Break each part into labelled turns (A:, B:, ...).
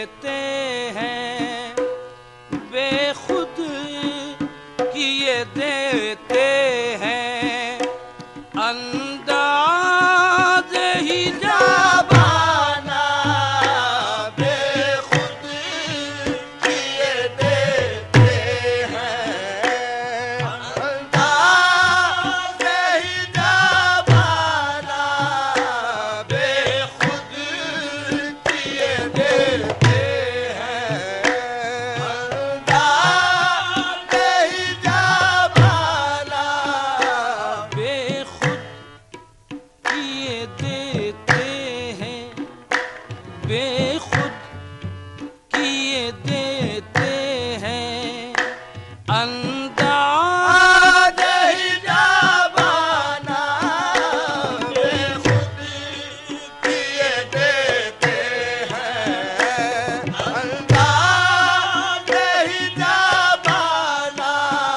A: देते हैं, बेखुद किए देते हैं, अंदाज ही जाबाना बेखुद किए देते हैं, अंदाज ही जाबाना बेखुद किए देते हैं, अंदाज ही जाबाना बेखुद किए देते हैं, बेखुद किए देते हैं, अंदाज ही जाबाना बेखुद किए देते हैं, अंदाज ही जाबाना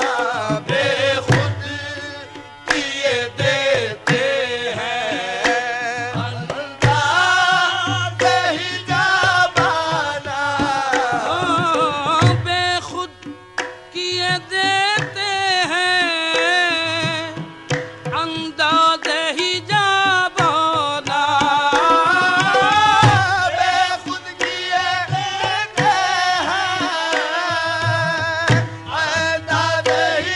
A: बेखुद किए देते हैं, अंदाज ही जाबाना बेखुद किए देते हैं, अंदाज ही जाबाना बेखुद किए देते हैं, अंदाज ही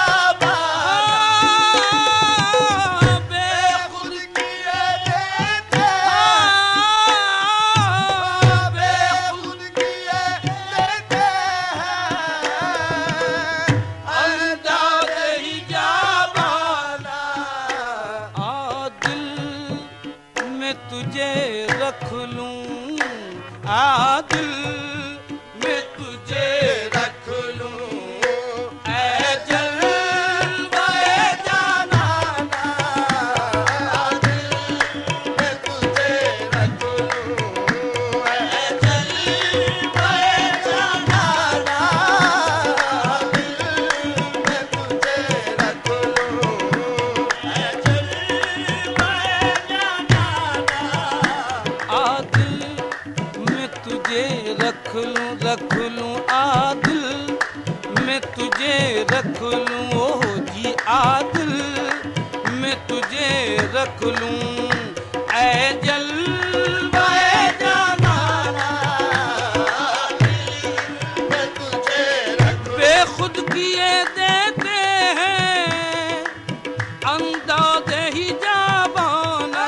A: जाबाना बेखुद किए देते हैं, बेखुद किए देते हैं, अंदाज ही जाबाना आदिल में तुझे रख लूं, आदिल में तुझे रख लूं, ऐ जलवाए जानाना आदिल में तुझे रख लूं, ऐ जलवाए जानाना आदिल में तुझे रख लूं, ऐ जलवाए जानाना आदिल में तुझे रख लूं, आदिल में तुझे रख लूं, ओ जी आदिल में तुझे रख लूं, ऐ जलवाए जानाना आदिल में तुझे रख लूं, बेखुद किए देते हैं, अंदाज ही जाबाना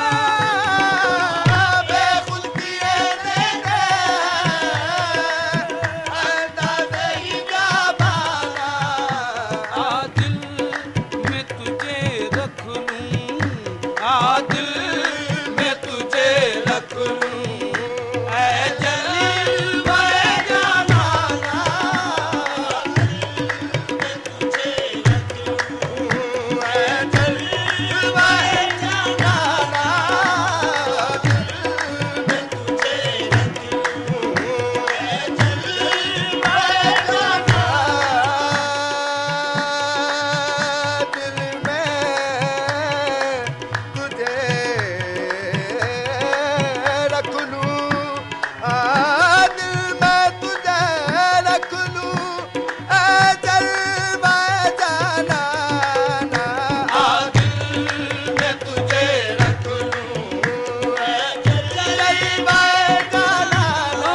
A: बेखुद किए देते हैं, अंदाज ही जाबाना आदिल में तुझे रख लूं, आदिल में तुझे रख लूं, ऐ जलवाए जानाना तुझे रख लूं, ऐ जलवाए जानाना में तुझे रख लूं, ऐ जलवाए जानाना दिल में तुझे रख लूं, दिल में तुझे रख लूं, ऐ जलवाए जानाना दिल में तुझे रख लूं, ऐ जलवाए जानाना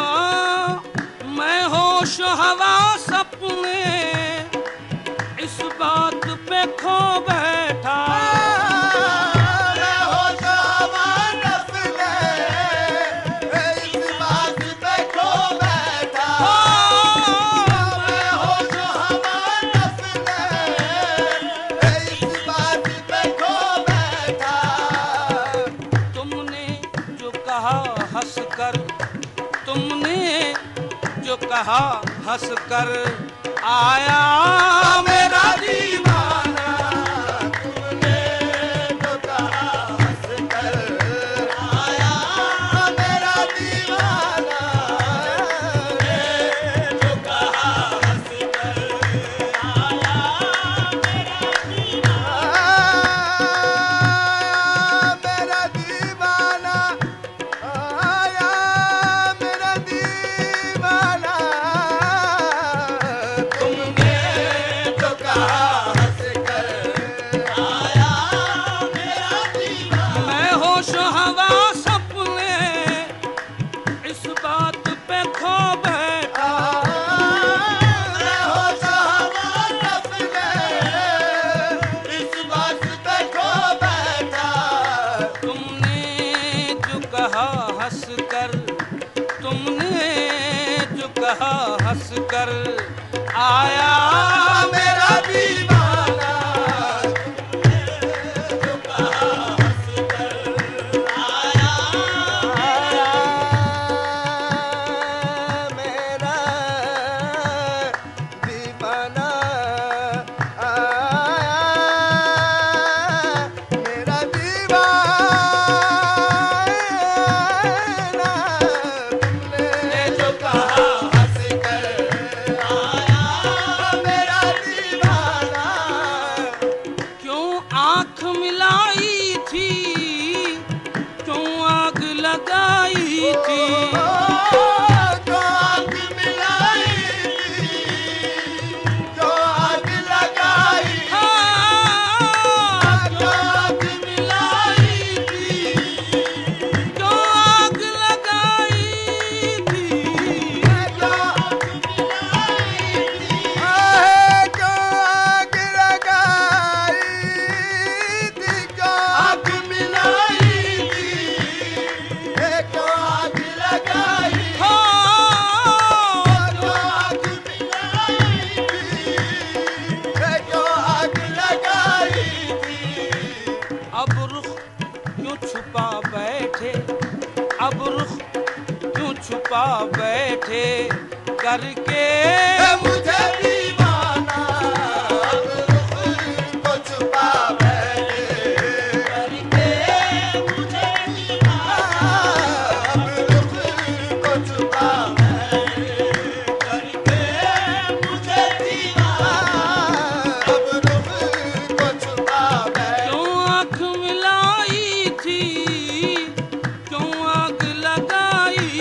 A: मैं होश हवास अपने इस बात पे खो बैठा, मैं होश हवास अपने इस बात पे खो बैठा, मैं होश हवास अपने इस बात पे खो बैठा, तुमने जो कहा हंस कर, तुमने जो कहा हंस कर, आया मेरा दीवाना, तुमने जो कहा हंस कर, आया मेरा दीवाना, तुमने जो कहा हंस कर, आया मेरा दीवाना, मेरा दीवाना आया मेरा दीवाना। कहा हंस कर आया मेरा दीवाना, जो कहा हंस कर आया
B: मेरा दीवाना, आया मेरा दीवाना, तुमने
A: जो कहा हंस कर
B: आया मेरा दीवाना।
A: क्यों आंख मिलाई थी, क्यों आग लगाई थी,
B: जो आग मिलाई थी, जो आग लगाई,
A: हाँ,
B: जो आग मिलाई थी,
A: जो आग लगाई थी,
B: जो आग मिलाई थी, जो आग लगाई थी, जो आग मिलाई थी, जो आग लगाई,
A: हाँ,
B: जो आग मिलाई थी, जो आग लगाई थी।
A: अब रुख क्यों छुपा बैठे, अब रुख क्यों छुपा बैठे करके
B: मुझे दीवाना, अब रुख को छुपा बैठे करके, मुझे दीवाना, अब रुख को छुपा बैठे करके, मुझे दीवाना, अब रुख को छुपा बैठे।
A: क्यों आंख मिलाई थी, क्यों आग लगाई थी,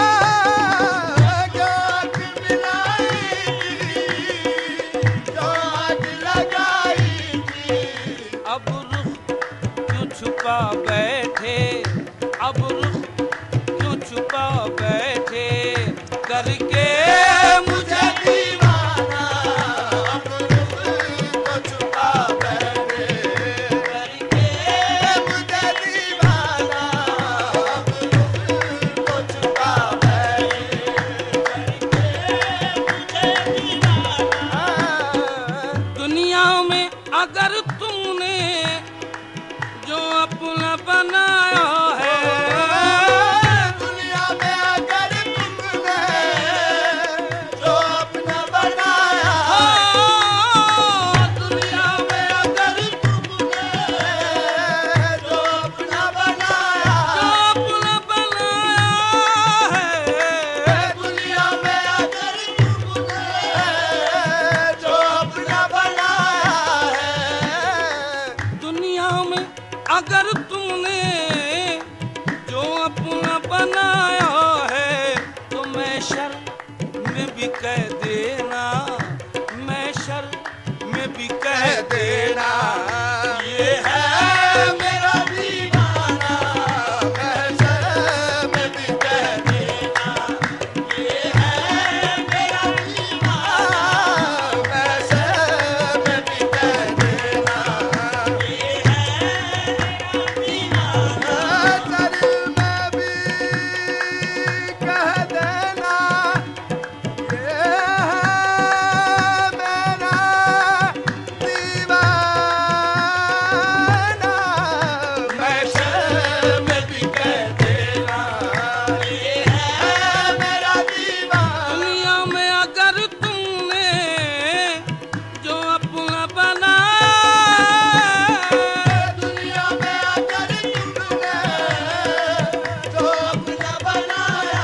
B: जो आग मिलाई थी, जो आग लगाई थी।
A: अब रुख क्यों छुपा बैठे, अब रुख क्यों छुपा बैठे करके
B: मुझे दीवाना, अब रुख को छुपा बैठे करके, मुझे दीवाना, अब रुख को छुपा बैठे करके, मुझे दीवाना।
A: दुनिया में अगर तुमने जो अपना बनाया है,
B: दुनिया में अगर तुमने जो अपना बनाया,
A: दुनिया में अगर
B: तुमने जो अपना बनाया,
A: जो अपना बनाया है,
B: दुनिया में अगर तुमने जो अपना बनाया है,
A: दुनिया में अगर तुमने जो अपना बनाया है, तो मैं शर्म में भी कह देना, मैं शर्म में भी कह देना, ये है
B: मेरा दीवाना, मैं शर्म में भी कह देना, ये है मेरा दीवाना, मैं शर्म में भी कह देना, ये है मेरा दीवाना, शर्म में भी कह देना, ये है मेरा दीवाना, मैं शर्म में भी कह देना, ये है मेरा दीवाना।
A: दुनिया में अगर तुमने जो अपना बनाया,
B: दुनिया में अगर तुमने जो अपना बनाया,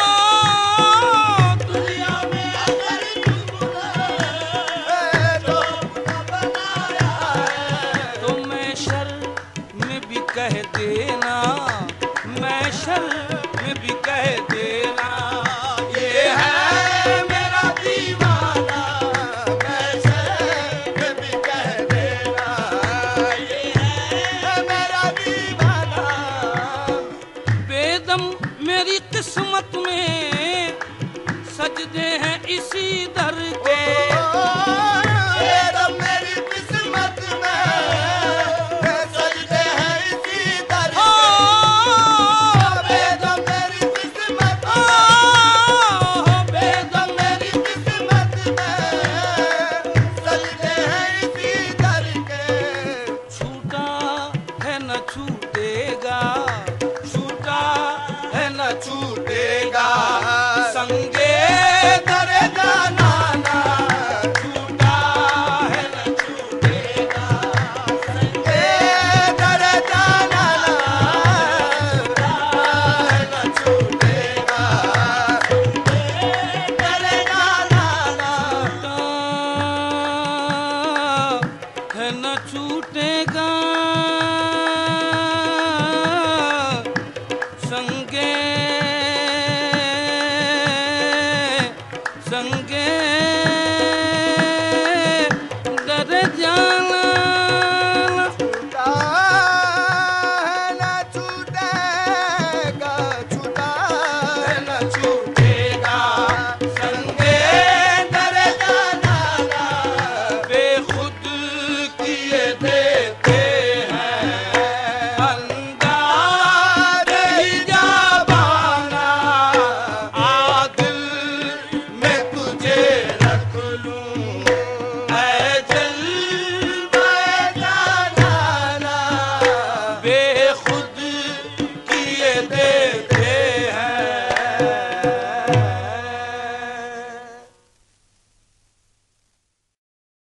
B: दुनिया में अगर तुमने जो अपना बनाया है,
A: तो मैं शर्म में भी कह देना, मैं शर्म में भी कह देना, ये है
B: मेरा दीवाना, मैं शर्म में भी कह देना, ये है मेरा दीवाना।
A: बेदम मेरी किस्मत में सजदे हैं इसी दर के,
B: मेरी किस्मत में सजदे हैं इसी दर के, मेरी किस्मत पूछूं